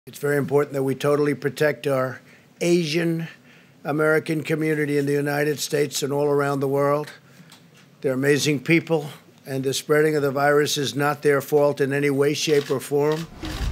It's very important that we totally protect our Asian American community in the United States and all around the world. They're amazing people, and the spreading of the virus is not their fault in any way, shape, or form.